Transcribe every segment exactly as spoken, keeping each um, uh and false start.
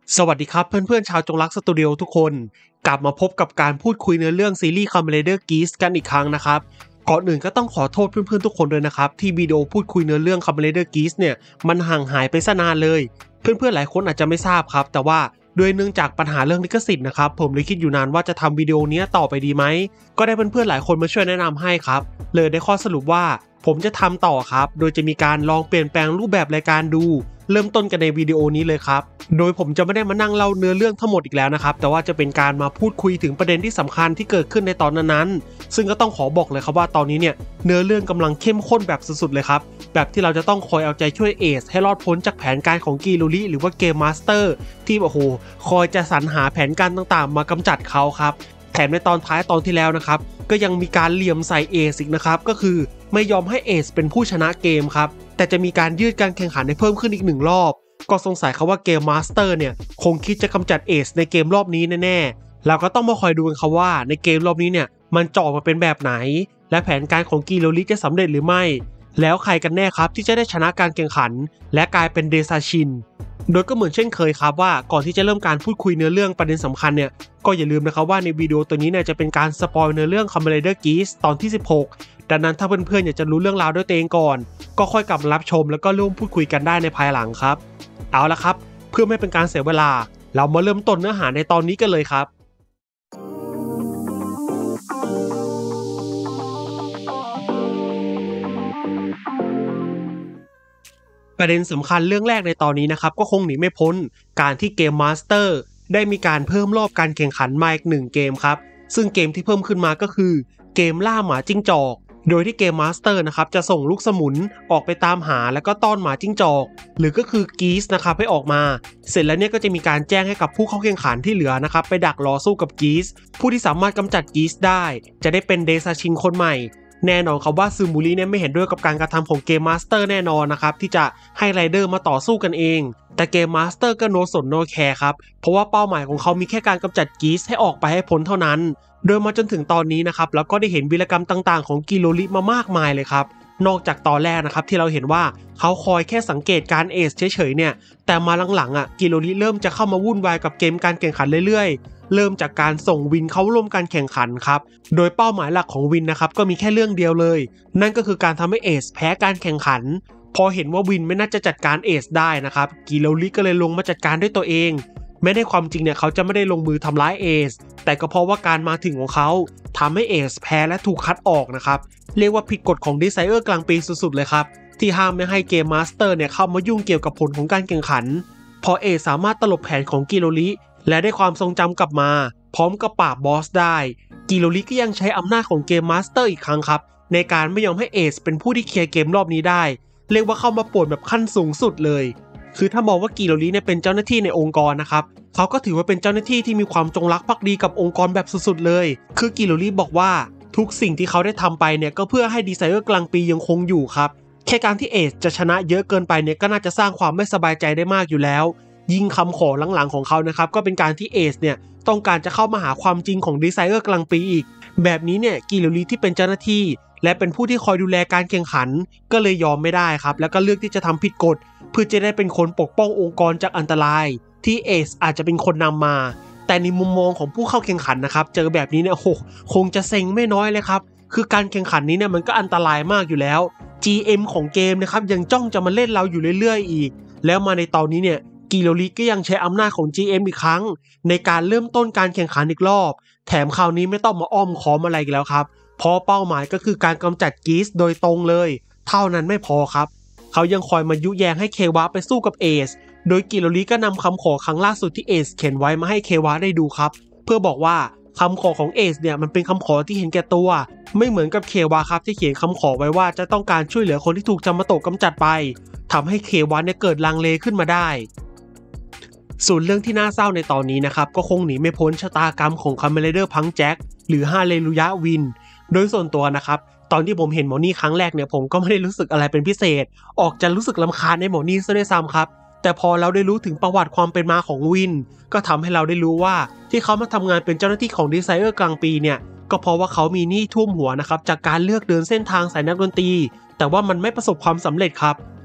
สวัสดีครับเพื่อนๆชาวจงรักสตูดิโอทุกคนกลับมาพบกับการพูดคุยในเรื่องซีรีส์ Kamen Rider Geats กันอีกครั้งนะครับก่อนอื่นก็ต้องขอโทษเพื่อนๆทุกคนด้วยนะครับที่วิดีโอพูดคุยในเรื่อง Kamen Rider Geats เนี่ยมันห่างหายไปซะนานเลยเพื่อนๆหลายคนอาจจะไม่ทราบครับแต่ว่าด้วยเนื่องจากปัญหาเรื่องลิขสิทธิ์นะครับผมเลยคิดอยู่นานว่าจะทำวิดีโอนี้ต่อไปดีไหมก็ได้เพื่อนๆหลายคนมาช่วยแนะนำให้ครับเลยได้ข้อสรุปว่าผมจะทำต่อครับโดยจะมีการลองเปลี่ยนแปลงรูปแบบรายการดูเริ่มต้นกันในวิดีโอนี้เลยครับโดยผมจะไม่ได้มานั่งเล่าเนื้อเรื่องทั้งหมดอีกแล้วนะครับแต่ว่าจะเป็นการมาพูดคุยถึงประเด็นที่สำคัญที่เกิดขึ้นในตอนนั้นๆซึ่งก็ต้องขอบอกเลยครับว่าตอนนี้เนี่ยเนื้อเรื่องกำลังเข้มข้นแบบสุดๆเลยครับแบบที่เราจะต้องคอยเอาใจช่วยเอซให้รอดพ้นจากแผนการของกิโรริหรือว่าเกมมาสเตอร์ที่โอ้โหคอยจะสรรหาแผนการต่างๆมากำจัดเขาครับแถมในตอนท้ายตอนที่แล้วนะครับก็ยังมีการเหลี่ยมใส่เอซอีกนะครับก็คือไม่ยอมให้เอซเป็นผู้ชนะเกมครับแต่จะมีการยืดการแข่งขันให้เพิ่มขึ้นอีกหนึ่งรอบก็สงสัยเขาว่าเกมมาสเตอร์เนี่ยคงคิดจะกำจัดเอซในเกมรอบนี้แน่ๆเราก็ต้องมาคอยดูกันครับว่าในเกมรอบนี้เนี่ยมันจะออกมาเป็นแบบไหนและแผนการของกิโรริจะสำเร็จหรือไม่แล้วใครกันแน่ครับที่จะได้ชนะการแข่งขันและกลายเป็นเดซาชินโดยก็เหมือนเช่นเคยครับว่าก่อนที่จะเริ่มการพูดคุยเนื้อเรื่องประเด็นสำคัญเนี่ยก็อย่าลืมนะครับว่าในวิดีโอตัวนี้เนี่ยจะเป็นการสปอยเนื้อเรื่อง Kamen Rider Geats ตอนที่สิบหกดังนั้นถ้าเพื่อนๆอยากจะรู้เรื่องราวด้วยตัวเองก่อนก็ค่อยกลับมารับชมแล้วก็ร่วมพูดคุยกันได้ในภายหลังครับเอาละครับเพื่อไม่เป็นการเสียเวลาเรามาเริ่มต้นเนื้อหาในตอนนี้กันเลยครับประเด็นสำคัญเรื่องแรกในตอนนี้นะครับก็คงหนีไม่พ้นการที่เกมมาสเตอร์ได้มีการเพิ่มรอบการแข่งขันมาอีกหนึ่งเกมครับซึ่งเกมที่เพิ่มขึ้นมาก็คือเกมล่าหมาจิ้งจอกโดยที่เกมมาสเตอร์นะครับจะส่งลูกสมุนออกไปตามหาแล้วก็ต้อนหมาจิ้งจอกหรือก็คือกีสนะครับให้ออกมาเสร็จแล้วเนี่ยก็จะมีการแจ้งให้กับผู้เข้าแข่งขันที่เหลือนะครับไปดักรอสู้กับกีสผู้ที่สามารถกำจัดกีสได้จะได้เป็นเดซาชินคนใหม่แน่นอนครับว่าซึมูริเนี่ยไม่เห็นด้วยกับการกระทำของเกมมาสเตอร์แน่นอนนะครับที่จะให้ไรเดอร์มาต่อสู้กันเองแต่เกมมาสเตอร์ก็โนสนโนแคร์ครับเพราะว่าเป้าหมายของเขามีแค่การกำจัดกีสให้ออกไปให้พ้นเท่านั้นโดยมาจนถึงตอนนี้นะครับแล้วก็ได้เห็นวีรกรรมต่างๆของกิโรริมามากมายเลยครับนอกจากตอนแรกนะครับที่เราเห็นว่าเขาคอยแค่สังเกตการเอซเฉยๆเนี่ยแต่มาหลังๆอ่ะกิโรริเริ่มจะเข้ามาวุ่นวายกับเกมการแข่งขันเรื่อยๆเริ่มจากการส่งวินเข้าร่วมการแข่งขันครับโดยเป้าหมายหลักของวินนะครับก็มีแค่เรื่องเดียวเลยนั่นก็คือการทำให้เอซแพ้การแข่งขันพอเห็นว่าวินไม่น่าจะจัดการเอซได้นะครับกิโรริก็เลยลงมาจัดการด้วยตัวเองแม้ในความจริงเนี่ยเขาจะไม่ได้ลงมือทำร้ายเอซแต่ก็เพราะว่าการมาถึงของเขาทำให้เอซแพ้และถูกคัดออกนะครับเรียกว่าผิดกฎของดีไซเนอร์กลางปีสุดๆเลยครับที่ห้ามไม่ให้เกมมาสเตอร์เนี่ยเข้ามายุ่งเกี่ยวกับผลของการแข่งขันพอเอซสามารถตลบแผนของกิโรริและได้ความทรงจำกลับมาพร้อมกับปราบบอสได้กิโรริก็ยังใช้อำนาจของเกมมาสเตอร์อีกครั้งครับในการไม่ยอมให้เอซเป็นผู้ที่เคลียร์เกมรอบนี้ได้เรียกว่าเข้ามาป่วนแบบขั้นสูงสุดเลยคือถ้ามองว่ากิโรริเนี่ยเป็นเจ้าหน้าที่ในองค์กรนะครับเขาก็ถือว่าเป็นเจ้าหน้าที่ที่มีความจงรักภักดีกับองค์กรแบบสุดๆเลยคือกิโรริบอกว่าทุกสิ่งที่เขาได้ทำไปเนี่ยก็เพื่อให้ดีไซเนอร์กลางปียังคงอยู่ครับแค่การที่เอซจะชนะเยอะเกินไปเนี่ยก็น่าจะสร้างความไม่สบายใจได้มากอยู่แล้วยิ่งคำขอหลังๆของเขานะครับก็เป็นการที่เอซเนี่ยต้องการจะเข้ามาหาความจริงของดีไซเนอร์กลางปีอีกแบบนี้เนี่ยกิโรริที่เป็นเจ้าหน้าที่และเป็นผู้ที่คอยดูแลการแข่งขันก็เลยยอมไม่ได้ครับแล้วก็เลือกที่จะทำผิดกฎเพื่อจะได้เป็นคนปกป้ององค์กรจากอันตรายที่เอซอาจจะเป็นคนนำมาแต่ในมุมมองของผู้เข้าแข่งขันนะครับเจอแบบนี้เนี่ยโอ้คงจะเซ็งไม่น้อยเลยครับคือการแข่งขันนี้เนี่ยมันก็อันตรายมากอยู่แล้ว จี เอ็ม ของเกมนะครับยังจ้องจะมาเล่นเราอยู่เรื่อยๆอีกแล้วมาในตอนนี้เนี่ยกิโรริก็ยังใช้อำนาจของ จี เอ็ม อีกครั้งในการเริ่มต้นการแข่งขันอีกรอบแถมคราวนี้ไม่ต้องมาอ้อมค้อมอะไรอีกแล้วครับเพราะเป้าหมายก็คือการกำจัดกีสโดยตรงเลยเท่านั้นไม่พอครับเขายังคอยมายุแยงให้เควะไปสู้กับเอซโดยกิโรริก็นำคำขอครั้งล่าสุดที่เอซเขียนไว้มาให้เควะได้ดูครับเพื่อบอกว่าคำขอของเอซเนี่ยมันเป็นคำขอที่เห็นแก่ตัวไม่เหมือนกับเควะครับที่เขียนคำขอไว้ว่าจะต้องการช่วยเหลือคนที่ถูกจามาโตะกำจัดไปทำให้เควะเนี่ยเกิดลังเลขึ้นมาได้ส่วนเรื่องที่น่าเศร้าในตอนนี้นะครับก็คงหนีไม่พ้นชะตากรรมของ Kamen Rider Punk Jack หรือฮาเลลูยาวินโดยส่วนตัวนะครับตอนที่ผมเห็นหมอนี่ครั้งแรกเนี่ยผมก็ไม่ได้รู้สึกอะไรเป็นพิเศษออกจะรู้สึกรำคาญในหมอนี่ซะด้วยซ้ำครับแต่พอเราได้รู้ถึงประวัติความเป็นมาของวินก็ทำให้เราได้รู้ว่าที่เขามาทำงานเป็นเจ้าหน้าที่ของดีไซเนอร์กลางปีเนี่ยก็เพราะว่าเขามีหนี้ท่วมหัวนะครับจากการเลือกเดินเส้นทางสายนักดนตรีแต่ว่ามันไม่ประสบความสำเร็จครับ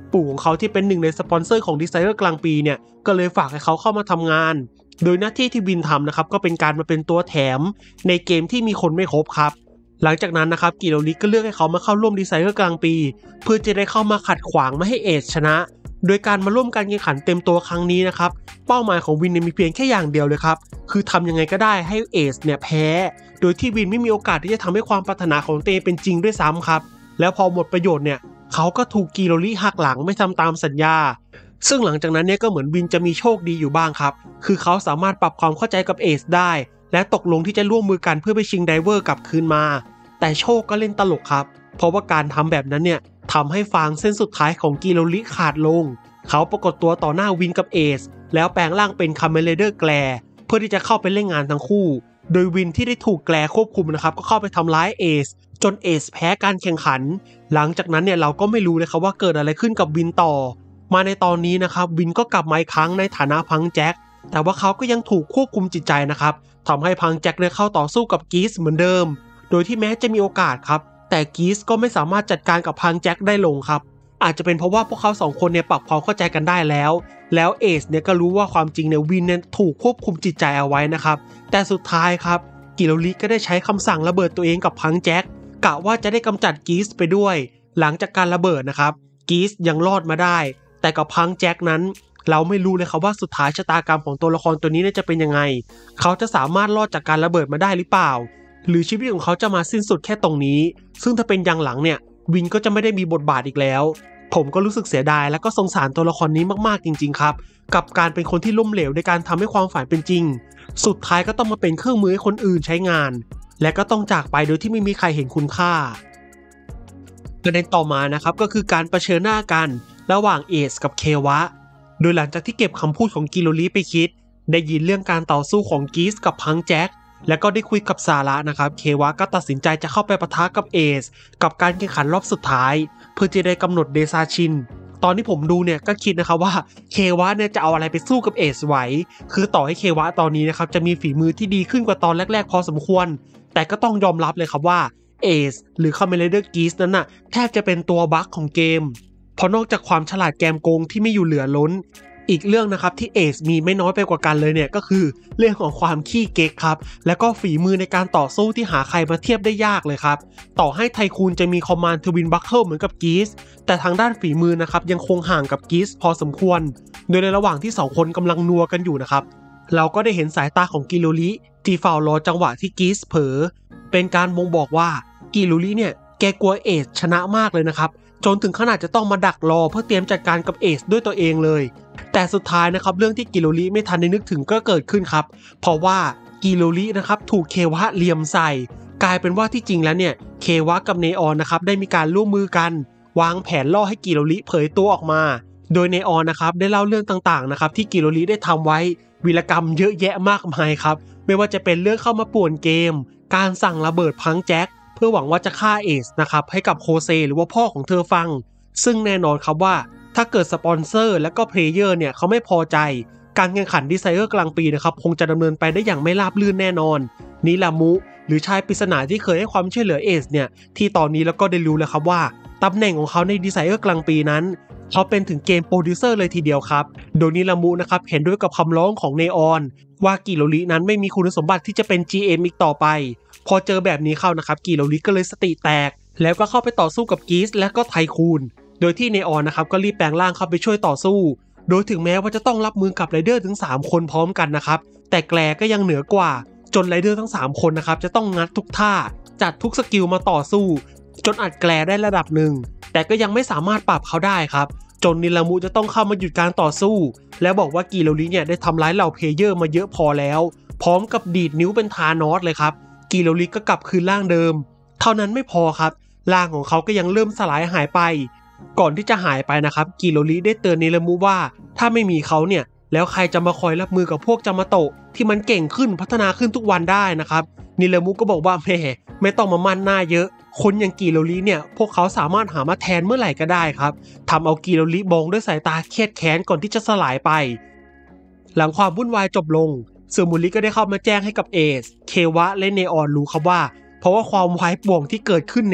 ปู่ของเขาที่เป็นหนึ่งในสปอนเซอร์ของดีไซเนอร์กลางปีเนี่ยก็เลยฝากให้เขาเข้ามาทำงานโดยหน้าที่ที่วินทำนะครับก็เป็นการมาเป็นตัวแถมในเกมที่มีคนไม่ครบครับหลังจากนั้นนะครับกิโรลิก็เลือกให้เขามาเข้าร่วมดีไซเนอร์กลางปีเพื่อจะได้เข้ามาขัดขวางไม่ให้เอซชนะโดยการมาร่วมการแข่งขันเต็มตัวครั้งนี้นะครับเป้าหมายของวินมีเพียงแค่อย่างเดียวเลยครับคือทำยังไงก็ได้ให้เอซเนี่ยแพ้โดยที่วินไม่มีโอกาสที่จะทำให้ความปรารถนาของตัวเองเป็นจริงด้วยซ้ำครับแล้วพอหมดประโยชน์เนี่ยเขาก็ถูกกิโรลิหักหลังไม่ทำตามสัญญาซึ่งหลังจากนั้นเนี่ยก็เหมือนวินจะมีโชคดีอยู่บ้างครับคือเขาสามารถปรับความเข้าใจกับเอซได้และตกลงที่จะร่วมมือกันเพื่อไปชิงไดเวอร์กลับคืนมาแต่โชคก็เล่นตลกครับเพราะว่าการทำแบบนั้นเนี่ยทำให้ฟางเส้นสุดท้ายของกิโรลิขาดลงเขาปรากฏตัวต่อหน้าวินกับเอซแล้วแปลงร่างเป็นคาเมเลเดอร์แกลเพื่อที่จะเข้าไปเล่นงานทั้งคู่โดยวินที่ได้ถูกแกลควบคุมนะครับก็เข้าไปทำร้ายเอซจนเอซแพ้การแข่งขันหลังจากนั้นเนี่ยเราก็ไม่รู้เลยครับว่าเกิดอะไรขึ้นกับวินต่อมาในตอนนี้นะครับวินก็กลับมาอีกครั้งในฐานะพังแจ็คแต่ว่าเขาก็ยังถูกควบคุมจิตใจนะครับทำให้พังแจ็คได้เข้าต่อสู้กับกีสเหมือนเดิมโดยที่แม้จะมีโอกาสครับแต่กีสก็ไม่สามารถจัดการกับพังแจ็คได้ลงครับอาจจะเป็นเพราะว่าพวกเขาสองคนเนี่ยปรับความเข้าใจกันได้แล้วแล้วเอซเนี่ยก็รู้ว่าความจริงเนี่ยวินเนี่ยถูกควบคุมจิตใจเอาไว้นะครับแต่สุดท้ายครับกิโรลิก็ได้ใช้คำสั่งระเบิดตัวเองกับพังแจ็คกะว่าจะได้กำจัดกีสไปด้วยหลังจากการระเบิดนะครับกีสยังรอดมาได้แต่กับพังแจ็คนั้นเราไม่รู้เลยครับว่าสุดท้ายชะตากรรมของตัวละครตัวนี้จะเป็นยังไงเขาจะสามารถรอดจากการระเบิดมาได้หรือเปล่าหรือชีวิตของเขาจะมาสิ้นสุดแค่ตรงนี้ซึ่งถ้าเป็นอย่างหลังเนี่ยวินก็จะไม่ได้มีบทบาทอีกแล้วผมก็รู้สึกเสียดายและก็สงสารตัวละครนี้มากๆจริงๆครับกับการเป็นคนที่ล้มเหลวในการทำให้ความฝันเป็นจริงสุดท้ายก็ต้องมาเป็นเครื่องมือให้คนอื่นใช้งานและก็ต้องจากไปโดยที่ไม่มีใครเห็นคุณค่าประเด็นต่อมานะครับก็คือการเผชิญหน้ากันระหว่างเอซกับเควะโดยหลังจากที่เก็บคำพูดของกิโรลิไปคิดได้ยินเรื่องการต่อสู้ของกีสกับพังแจ็คแล้วก็ได้คุยกับซาระนะครับเควะก็ตัดสินใจจะเข้าไปปะทะกับเอซกับการแข่งขันรอบสุดท้ายเพื่อจะได้กำหนดเดซาชินตอนที่ผมดูเนี่ยก็คิดนะครับว่าเควะเนี่ยจะเอาอะไรไปสู้กับเอซไหวคือต่อให้เควะตอนนี้นะครับจะมีฝีมือที่ดีขึ้นกว่าตอนแรกๆพอสมควรแต่ก็ต้องยอมรับเลยครับว่าเอซหรือคาเมเลเดอร์กีสนั้นน่ะแทบจะเป็นตัวบั๊กของเกมเพราะนอกจากความฉลาดแกมโกงที่ไม่อยู่เหลือล้นอีกเรื่องนะครับที่เอซมีไม่น้อยไปกว่ากันเลยเนี่ยก็คือเรื่องของความขี้เก๊กครับแล้วก็ฝีมือในการต่อสู้ที่หาใครมาเทียบได้ยากเลยครับต่อให้ไทคูนจะมีคอมมานด์ทวินบัคเคิลเหมือนกับกีสแต่ทางด้านฝีมือนะครับยังคงห่างกับกีสพอสมควรโดยในระหว่างที่สองคนกำลังนัวกันอยู่นะครับเราก็ได้เห็นสายตาของกิโรลิที่เฝ้ารอจังหวะที่กีสเผลอเป็นการบ่งบอกว่ากิโรลิเนี่ยแกกลัวเอซชนะมากเลยนะครับจนถึงขนาดจะต้องมาดักรอเพื่อเตรียมจัดการกับเอซด้วยตัวเองเลยแต่สุดท้ายนะครับเรื่องที่กิโรลิไม่ทันได้นึกถึงก็เกิดขึ้นครับเพราะว่ากิโรลินะครับถูกเควะเหลี่ยมใส่กลายเป็นว่าที่จริงแล้วเนี่ยเควะกับเนออนนะครับได้มีการร่วมมือกันวางแผนล่อให้กิโรลิเผยตัวออกมาโดยเนออนนะครับได้เล่าเรื่องต่างๆนะครับที่กิโรลิได้ทำไว้วีรกรรมเยอะแยะมากมายครับไม่ว่าจะเป็นเรื่องเข้ามาป่วนเกมการสั่งระเบิดพังแจ็คเพื่อหวังว่าจะฆ่าเอซนะครับให้กับโคเซหรือว่าพ่อของเธอฟังซึ่งแน่นอนครับว่าถ้าเกิดสปอนเซอร์และก็เพลเยอร์เนี่ยเขาไม่พอใจการแข่งขันดีไซเนอร์กลางปีนะครับคงจะดำเนินไปได้อย่างไม่ราบรื่นแน่นอนนิรามุหรือชายปริศนาที่เคยให้ความช่วยเหลือเอซเนี่ยที่ตอนนี้แล้วก็ได้รู้แล้วครับว่าตำแหน่งของเขาในดีไซเนอร์กลางปีนั้นเขาเป็นถึงเกมโปรดิวเซอร์เลยทีเดียวครับโดยนิรามุนะครับเห็นด้วยกับคำร้องของเนออนว่ากิโรลินั้นไม่มีคุณสมบัติที่จะเป็น จี เอ็ม อีกต่อไปพอเจอแบบนี้เข้านะครับกิโรลิก็เลยสติแตกแล้วก็เข้าไปต่อสู้กับกีสและก็ไทคูนโดยที่เนออนนะครับก็รีบแปลงร่างเข้าไปช่วยต่อสู้โดยถึงแม้ว่าจะต้องรับมือกับไรเดอร์ถึงสามคนพร้อมกันนะครับแต่แกลก็ยังเหนือกว่าจนไรเดอร์ทั้งสามคนนะครับจะต้องงัดทุกท่าจัดทุกสกิลมาต่อสู้จนอัดแกลได้ระดับหนึ่งแต่ก็ยังไม่สามารถปรับเขาได้ครับจนนิรามุจะต้องเข้ามาหยุดการต่อสู้แล้วบอกว่ากิโรลิเนี่ยได้ทำร้ายเหล่าเพลเยอร์มาเยอะพอแล้วพร้อมกับดีดนิ้วเป็นทานอสเลยครับกิโรลิก็กลับคืนร่างเดิมเท่านั้นไม่พอครับร่างของเขาก็ยังเริ่มสลายหายไปก่อนที่จะหายไปนะครับกิโรลิได้เตือนนิรามุว่าถ้าไม่มีเขาเนี่ยแล้วใครจะมาคอยรับมือกับพวกจามาโตะที่มันเก่งขึ้นพัฒนาขึ้นทุกวันได้นะครับนิรามุก็บอกว่าแม่ไม่ต้องมามั่นหน้าเยอะคนอย่างกิโรลิเนี่ยพวกเขาสามารถหามาแทนเมื่อไหร่ก็ได้ครับทำเอากิโรลิมองด้วยสายตาเครียดแค้นก่อนที่จะสลายไปหลังความวุ่นวายจบลงซึมุริก็ได้เข้ามาแจ้งให้กับเอซเควะและเนออนรู้ครับว่าเพราะว่าความวายป่วงที่เกิดขึ้นเนี่ย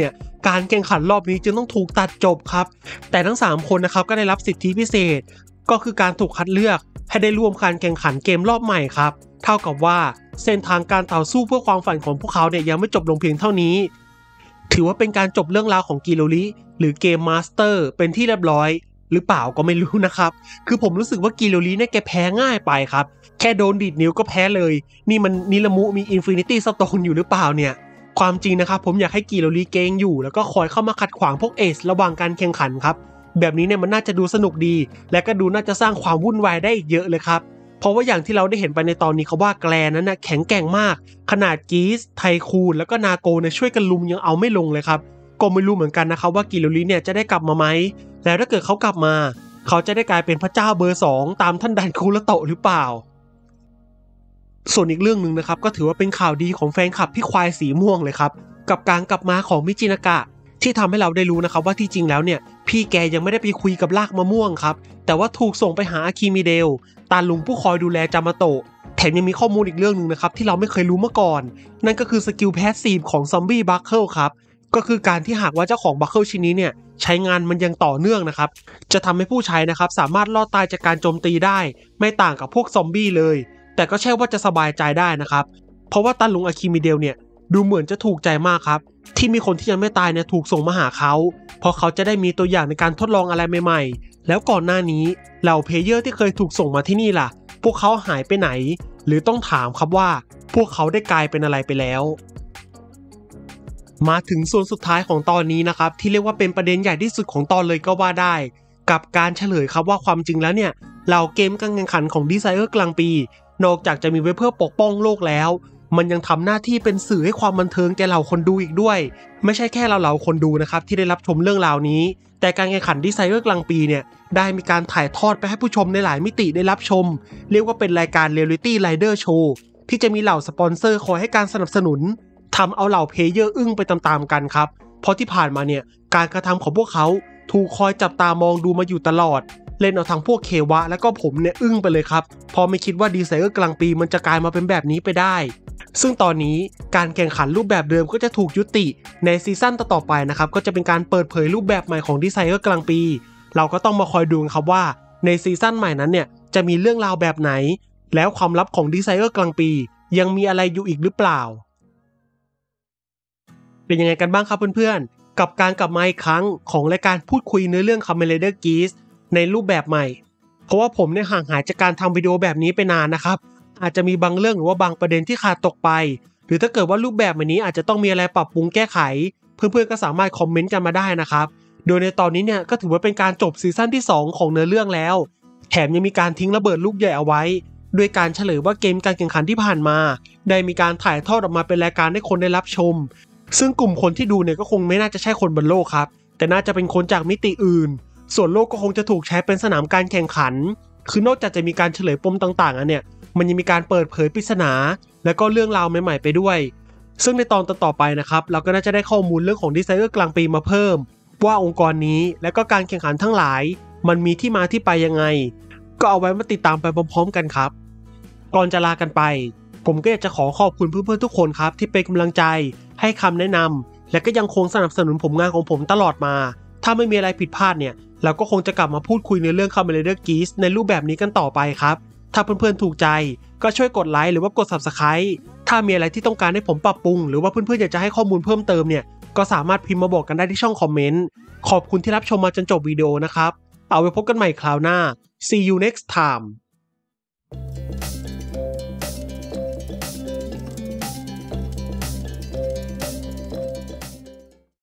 การแข่งขันรอบนี้จึงต้องถูกตัดจบครับแต่ทั้งสามคนนะครับก็ได้รับสิทธิพิเศษก็คือการถูกคัดเลือกให้ได้ร่วมการแข่งขันเกมรอบใหม่ครับเท่ากับว่าเส้นทางการต่อสู้เพื่อความฝันของพวกเขาเนี่ยยังไม่จบลงเพียงเท่านี้ถือว่าเป็นการจบเรื่องราวของกิโรริหรือเกมมาสเตอร์เป็นที่เรียบร้อยหรือเปล่าก็ไม่รู้นะครับคือผมรู้สึกว่ากิโรริเนี่ยแกแพ้ง่ายไปครับแค่โดนดีดนิ้วก็แพ้เลยนี่มันนิลมุมีอินฟินิตี้สโตนอยู่หรือเปล่าเนี่ยความจริงนะครับผมอยากให้กิโรริเกงอยู่แล้วก็คอยเข้ามาขัดขวางพวกเอซระหว่างการแข่งขันครับแบบนี้เนี่ยมันน่าจะดูสนุกดีและก็ดูน่าจะสร้างความวุ่นวายได้อีกเยอะเลยครับเพราะว่าอย่างที่เราได้เห็นไปในตอนนี้เขาว่าแกลนั้นนะแข็งแกร่งมากขนาดกีสไทคูนแล้วก็นาโกเนี่ยช่วยกันลุมยังเอาไม่ลงเลยครับก็ไม่รู้เหมือนกันนะครับว่ากิโรริเนี่ยจะได้กลับมาไหมแล้วถ้าเกิดเขากลับมาเขาจะได้กลายเป็นพระเจ้าเบอร์สองตามท่านดันคุระโตะหรือเปล่าส่วนอีกเรื่องหนึ่งนะครับก็ถือว่าเป็นข่าวดีของแฟนคลับพี่ควายสีม่วงเลยครับกับการกลับมาของมิจินากะที่ทำให้เราได้รู้นะครับว่าที่จริงแล้วเนี่ยพี่แกยังไม่ได้ไปคุยกับรากมะม่วงครับแต่ว่าถูกส่งไปหาอาคิมิเดลตาลุงผู้คอยดูแลจามาโตะแถมยังมีข้อมูลอีกเรื่องหนึ่งนะครับที่เราไม่เคยรู้มาก่อนนั่นก็คือสกิลแพสซีฟของซอมบี้บัคเคิลครับก็คือการที่หากว่าเจ้าของบัคเคิลชิ้นนี้เนี่ยใช้งานมันยังต่อเนื่องนะครับจะทำให้ผู้ใช้นะครับสามารถรอดตายจากการโจมตีได้ไม่ต่างกับพวกซอมบี้เลยแต่ก็ใช่ว่าจะสบายใจได้นะครับเพราะว่าตาลุงอาคิมิเดลเนี่ยดูเหมือนจะถูกใจมากครับที่มีคนที่ยังไม่ตายเนี่ยถูกส่งมาหาเขาเพราะเขาจะได้มีตัวอย่างในการทดลองอะไรใหม่ๆแล้วก่อนหน้านี้เหล่าเพลเยอร์ที่เคยถูกส่งมาที่นี่ล่ะพวกเขาหายไปไหนหรือต้องถามครับว่าพวกเขาได้กลายเป็นอะไรไปแล้วมาถึงส่วนสุดท้ายของตอนนี้นะครับที่เรียกว่าเป็นประเด็นใหญ่ที่สุดของตอนเลยก็ว่าได้กับการเฉลยครับว่าความจริงแล้วเนี่ยเหล่าเกมการแข่งขันของดีไซเนอร์กลางปีนอกจากจะมีไว้เพื่อปกป้องโลกแล้วมันยังทำหน้าที่เป็นสื่อให้ความบันเทิงแก่เหล่าคนดูอีกด้วยไม่ใช่แค่เราเหล่าคนดูนะครับที่ได้รับชมเรื่องราวนี้แต่การแข่งขันดีไซเนอร์กลางปีเนี่ยได้มีการถ่ายทอดไปให้ผู้ชมในหลายมิติได้รับชมเรียกว่าเป็นรายการเรียลลิตี้ไรเดอร์โชว์ที่จะมีเหล่าสปอนเซอร์คอยให้การสนับสนุนทำเอาเหล่าเพลเยอร์อึ้งไปตามๆกันครับเพราะที่ผ่านมาเนี่ยการกระทำของพวกเขาถูกคอยจับตามองดูมาอยู่ตลอดเล่นเอาทั้งพวกเควะและก็ผมเนี่ยอึ้งไปเลยครับพอไม่คิดว่าดีไซเนอร์กลางปีมันจะกลายมาเป็นแบบนี้ไปได้ซึ่งตอนนี้การแข่งขันรูปแบบเดิมก็จะถูกยุติในซีซั่นต่อๆไปนะครับก็จะเป็นการเปิดเผยรูปแบบใหม่ของดีไซเนอร์กลางปีเราก็ต้องมาคอยดูกันครับว่าในซีซั่นใหม่นั้นเนี่ยจะมีเรื่องราวแบบไหนแล้วความลับของดีไซเนอร์กลางปียังมีอะไรอยู่อีกหรือเปล่าเป็นยังไงกันบ้างครับเพื่อนๆกับการกลับมาอีกครั้งของรายการพูดคุยเนื้อเรื่อง Kamen Rider Geats ในรูปแบบใหม่เพราะว่าผมเนี่ยห่างหายจากการทำวิดีโอแบบนี้ไปนานนะครับอาจจะมีบางเรื่องหรือว่าบางประเด็นที่ขาดตกไปหรือถ้าเกิดว่ารูปแบบแบบนี้อาจจะต้องมีอะไรปรับปรุงแก้ไขเพื่อนๆก็สามารถคอมเมนต์กันมาได้นะครับโดยในตอนนี้เนี่ยก็ถือว่าเป็นการจบซีซั่นที่สองของเนื้อเรื่องแล้วแถมยังมีการทิ้งระเบิดลูกใหญ่เอาไว้ด้วยการเฉลยว่าเกมการแข่งขันที่ผ่านมาได้มีการถ่ายทอดออกมาเป็นรายการให้คนได้รับชมซึ่งกลุ่มคนที่ดูเนี่ยก็คงไม่น่าจะใช่คนบนโลกครับแต่น่าจะเป็นคนจากมิติอื่นส่วนโลกก็คงจะถูกใช้เป็นสนามการแข่งขันคือนอกจากจะมีการเฉลยปมต่างๆอันเนี่ยมันยังมีการเปิดเผยปริศนาและก็เรื่องราวใหม่ๆไปด้วยซึ่งในตอนต่อๆไปนะครับเราก็น่าจะได้ข้อมูลเรื่องของดีไซเนอร์กลางปีมาเพิ่มว่าองค์กรนี้และก็การแข่งขันทั้งหลายมันมีที่มาที่ไปยังไงก็เอาไว้มาติดตามไปพร้อมๆกันครับก่อนจะลากันไปผมก็อยากจะขอขอบคุณเพื่อนๆทุกคนครับที่เป็นกำลังใจให้คำแนะนำและก็ยังคงสนับสนุนผลงานของผมตลอดมาถ้าไม่มีอะไรผิดพลาดเนี่ยเราก็คงจะกลับมาพูดคุยในเรื่อง Kamen Rider Geats ในรูปแบบนี้กันต่อไปครับถ้าเพื่อนๆถูกใจก็ช่วยกดไลค์หรือว่ากด ซับสไครบ์ ถ้ามีอะไรที่ต้องการให้ผมปรับปรุงหรือว่าเพื่อนๆอยากจะให้ข้อมูลเพิ่มเติมเนี่ยก็สามารถพิมพ์มาบอกกันได้ที่ช่องคอมเมนต์ขอบคุณที่รับชมมาจนจบวิดีโอนะครับเอาไว้พบกันใหม่คราวหน้า See you next time